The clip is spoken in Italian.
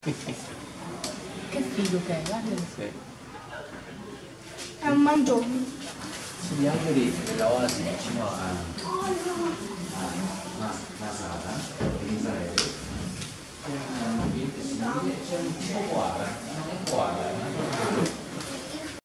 Che figo che è, guarda. Sì. È un mangione. Gli alberi della oasi vicino a Masada, in Israele, c'è un ambiente simile, c'è un tipo koala, non è koala, è una cosa